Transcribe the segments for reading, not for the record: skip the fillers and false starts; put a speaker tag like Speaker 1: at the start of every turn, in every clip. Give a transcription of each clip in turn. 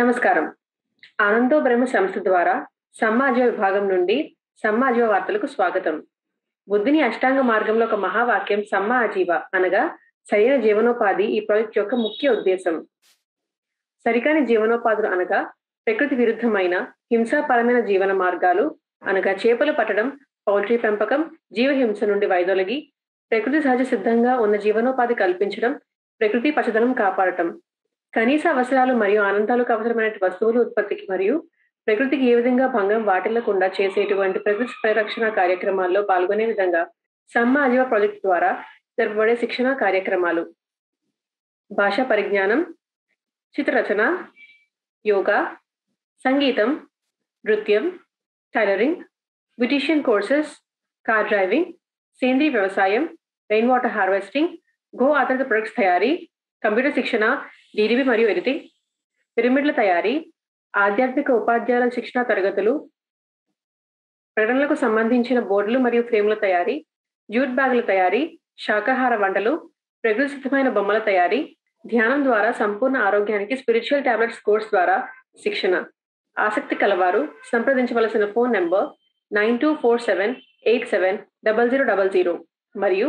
Speaker 1: నమస్కారం. ఆనందో బ్రహ్మ సంస్థ ద్వారా సమాజ విభాగం నుండి సమాజ వార్తలకు స్వాగతం. బుద్ధుని అష్టాంగ మార్గంలో ఒక మహావాక్యం సమ్మా ఆజీవ అనగా సరైన జీవనోపాధి ఈ ప్రాజెక్ట్ యొక్క ముఖ్య ఉద్దేశం. సరికాని జీవనోపాధులు అనగా ప్రకృతి విరుద్ధమైన హింసాపరమైన జీవన మార్గాలు అనగా చేపలు పట్టడం, పౌల్ట్రీ పెంపకం, జీవహింస నుండి వైదొలగి ప్రకృతి సహజ సిద్ధంగా ఉన్న జీవనోపాధి కల్పించడం, ప్రకృతి పచ్చదనం కాపాడటం. కనీస అవసరాలు మరియు ఆనందాలకు అవసరమైన వస్తువుల ఉత్పత్తికి మరియు ప్రకృతికి ఏ విధంగా భంగం వాటిల్లకుండా చేసేటువంటి ప్రకృతి పరిరక్షణ కార్యక్రమాల్లో పాల్గొనే విధంగా సమ్మాజీవ ప్రాజెక్ట్ ద్వారా జరపబడే శిక్షణ కార్యక్రమాలు. భాషా పరిజ్ఞానం, చిత్రరచన, యోగా, సంగీతం, నృత్యం, tailoring, beautician courses, car driving, సేంద్రీయ వ్యవసాయం, రెయిన్ వాటర్ హార్వెస్టింగ్, గో ఆధారిత ప్రొడక్ట్స్ తయారీ, కంప్యూటర్ శిక్షణ, డీడీబీ మరియు ఎడిటింగ్, పిరమిడ్ల తయారీ, ఆధ్యాత్మిక ఉపాధ్యాయుల శిక్షణ తరగతులు, ప్రకటనలకు సంబంధించిన బోర్డులు మరియు ఫ్రేముల తయారీ, జ్యూట్ బ్యాగుల తయారీ, శాకాహార వంటలు, ప్రకృతి సిద్ధమైన బొమ్మల తయారీ, ధ్యానం ద్వారా సంపూర్ణ ఆరోగ్యానికి స్పిరిచువల్ టాబ్లెట్స్ కోర్స్ ద్వారా శిక్షణ. ఆసక్తి కలవారు సంప్రదించవలసిన ఫోన్ నంబర్ 9247870000 మరియు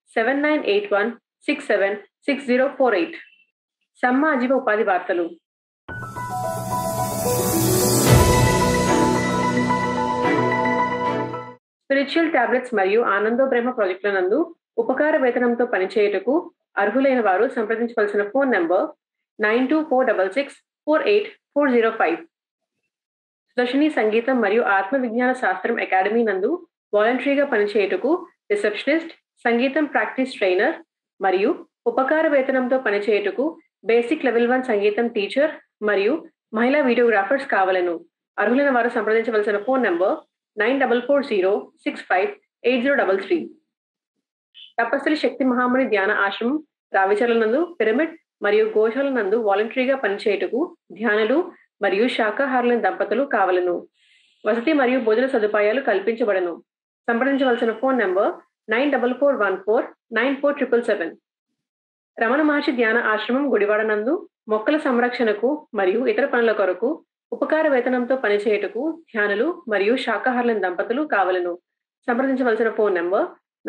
Speaker 1: 7981676048. సమాజీవ ఉపాధి వార్తలు. స్పిరిచువల్ టాబ్లెట్స్ మరియు ఆనందో బ్రహ్మ ప్రాజెక్టుల నందు ఉపకార వేతనంతో పనిచేయుటకు అర్హులైన వారు సంప్రదించవలసిన ఫోన్ నంబర్ 9246648405. సుదర్శిని సంగీతం మరియు ఆత్మ విజ్ఞాన శాస్త్రం అకాడమీ నందు వాలంటరీగా పనిచేయుటకు రిసెప్షనిస్ట్, సంగీతం ప్రాక్టీస్ ట్రైనర్ మరియు ఉపకార వేతనంతో పనిచేయుటకు బేసిక్ లెవెల్ 1 సంగీతం టీచర్ మరియు మహిళా వీడియోగ్రాఫర్స్ కావలను. అర్హులైన వారు సంప్రదించవలసిన ఫోన్ నంబర్ 9440658033. తపస్సుల శక్తి మహాముని ధ్యాన ఆశ్రమం రావిచర్ల నందు పిరమిడ్ మరియు గోశాల నందు వాలంటరీగా పనిచేయుటకు ధ్యానులు మరియు శాకాహారులైన దంపతులు కావలను. వసతి మరియు భోజన సదుపాయాలు కల్పించబడను. సంప్రదించవలసిన ఫోన్ నంబర్ 9441494777. రమణ మహర్షి ధ్యాన ఆశ్రమం గుడివాడ నందు మొక్కల సంరక్షణకు మరియు ఇతర పనుల కొరకు ఉపకార వేతనంతో పనిచేయుటకు ధ్యానులు మరియు శాకాహారులైన దంపతులు కావలను. సంప్రదించవలసిన phone number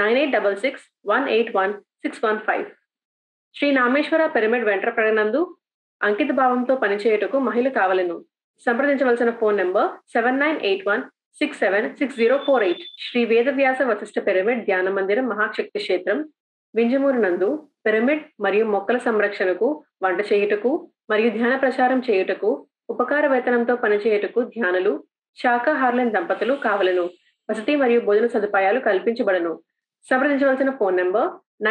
Speaker 1: 9866181615. Shri Nameshwara pyramid Ventrapraga నందు అంకిత భావంతో పనిచేయుటకు మహిళ కావలను. సంప్రదించవలసిన phone number 7981676048. Shri Vedavyasa Vasishtha pyramid ధ్యాన మందిరం మహాశక్తి క్షేత్రం వింజమూరు నందు పిరమిడ్ మరియు మొక్కల సంరక్షణకు, వంట చేయుటకు మరియు ధ్యాన ప్రచారం చేయుటకు ఉపకార వేతనంతో పనిచేయుటకు ధ్యానులు, శాకాహారులైన దంపతులు కావలను. వసతి మరియు భోజన సదుపాయాలు కల్పించబడను. సంప్రదించవలసిన ఫోన్ నంబర్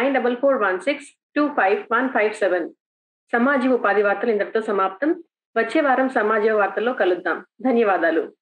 Speaker 1: 9441625157. సమాజీవ ఉపాధి వార్తలు ఇంతటితో సమాప్తం. వచ్చే వారం సమాజీవ వార్తల్లో కలుద్దాం. ధన్యవాదాలు.